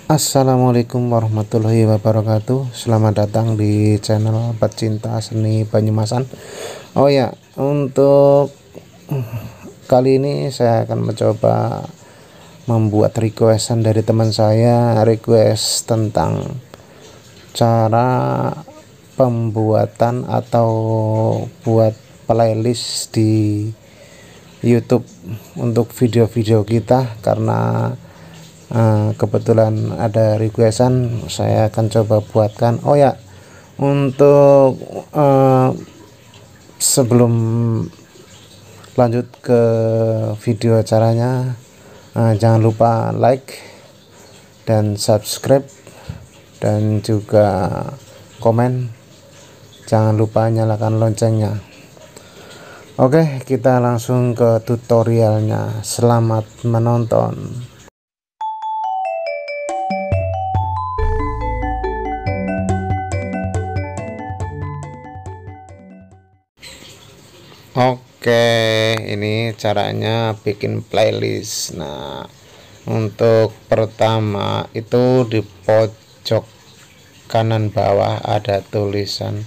Assalamualaikum warahmatullahi wabarakatuh. Selamat datang di channel Pecinta Seni Banyumasan. Oh ya, untuk kali ini saya akan mencoba membuat requestan dari teman saya, request tentang cara pembuatan atau buat playlist di YouTube untuk video-video kita, karena kebetulan ada requestan, saya akan coba buatkan. Oh ya, untuk sebelum lanjut ke video caranya, jangan lupa like dan subscribe dan juga komen, jangan lupa nyalakan loncengnya. Oke, kita langsung ke tutorialnya. Selamat menonton. Oke, ini caranya bikin playlist. Nah, untuk pertama itu di pojok kanan bawah ada tulisan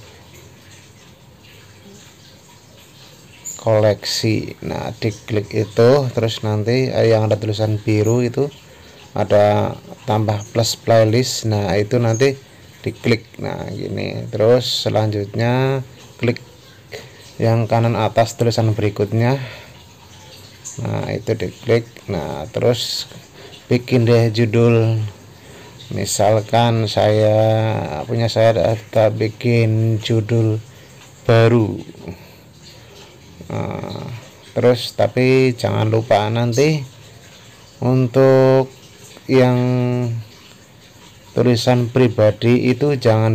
koleksi. Nah, diklik itu, terus nanti yang ada tulisan biru itu ada tambah plus playlist. Nah, itu nanti diklik. Nah, gini. Terus selanjutnya klik yang kanan atas tulisan berikutnya. Nah, itu diklik. Nah, terus bikin deh judul. Misalkan saya ada bikin judul baru. Nah, terus tapi jangan lupa nanti untuk yang tulisan pribadi itu jangan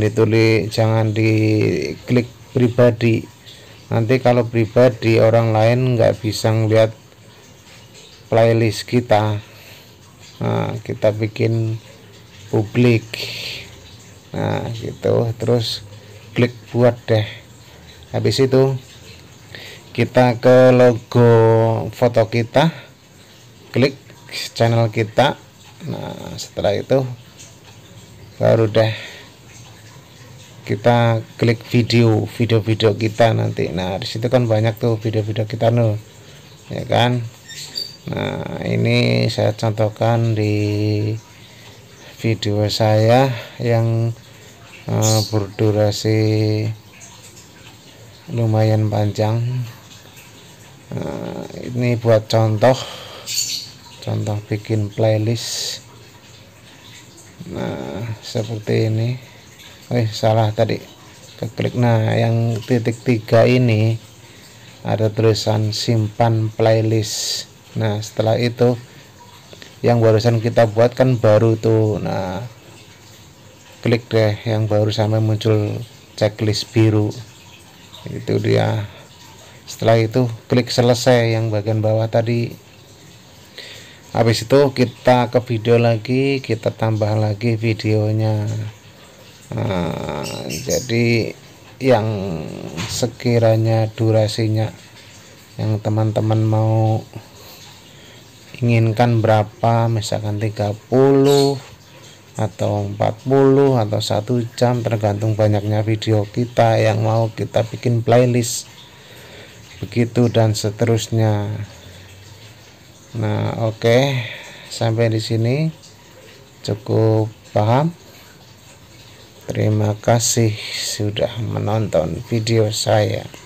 diklik pribadi. Nanti kalau pribadi orang lain nggak bisa ngeliat playlist kita. Nah, kita bikin publik. Nah, gitu. Terus klik buat deh. Habis itu kita ke logo foto kita, klik channel kita. Nah, setelah itu baru deh kita klik video kita nanti. Nah, disitu kan banyak tuh video-video kita nih, ya kan. Nah, ini saya contohkan di video saya yang berdurasi lumayan panjang. Nah, ini buat contoh bikin playlist. Nah, seperti ini. Salah tadi keklik. Nah, yang titik 3 ini ada tulisan simpan playlist. Nah, setelah itu yang barusan kita buat kan baru tuh. Nah, klik deh yang baru sampai muncul checklist biru. Itu dia. Setelah itu klik selesai yang bagian bawah tadi. Habis itu kita ke video lagi, kita tambah lagi videonya. Nah, jadi yang sekiranya durasinya yang teman-teman mau inginkan berapa, misalkan 30 atau 40 atau 1 jam, tergantung banyaknya video kita yang mau kita bikin playlist, begitu dan seterusnya. Nah, oke, sampai di sini cukup paham. Terima kasih sudah menonton video saya.